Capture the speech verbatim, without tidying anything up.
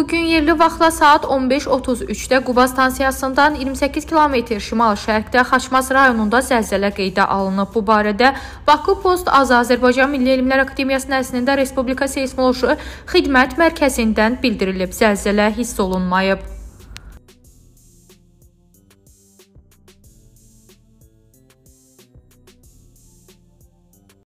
Bugün yerli vaxtla saat on beş otuz üçdə Quba stansiyasından iyirmi səkkiz kilometr şimal-şərqdə Xaçmaz rayonunda zəlzələ qeydə alınıb. Bu barədə Bakı Post Azərbaycan Milli Elmlər Akademiyasının əslində Respublika Seysmoloji Xidmət Mərkəzindən bildirilib. Zəlzələ hiss olunmayıb.